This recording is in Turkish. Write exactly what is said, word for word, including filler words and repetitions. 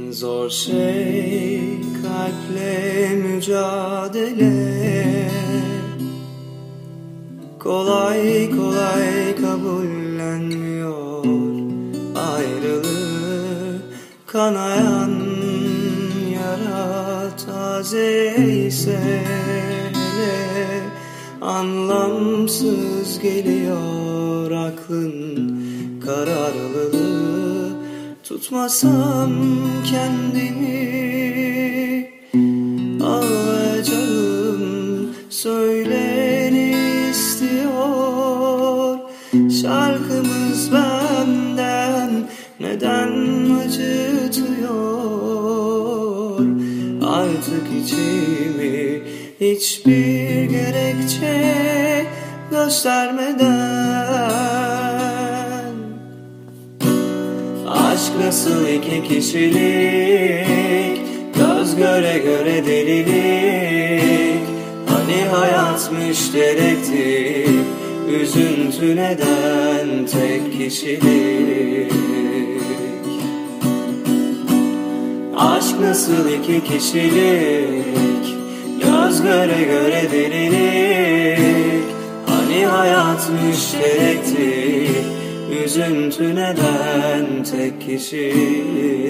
Zor şey kalple mücadele, kolay kolay kabullenmiyor ayrılığı. Kanayan yara taze ise hele, anlamsız geliyor aklın kararlılığı. Tutmasam kendimi ağlayacağım, söyle ne istiyor şarkımız benden, neden acıtıyor artık içimi, hiçbir gerekçe göstermeden. Aşk nasıl iki kişilik, göz göre göre delilik. Hani hayatmış dedektif, üzüntü neden tek kişilik. Aşk nasıl iki kişilik, göz göre göre delilik. Hani hayatmış dedektif, üzüntü neden tek kişilik.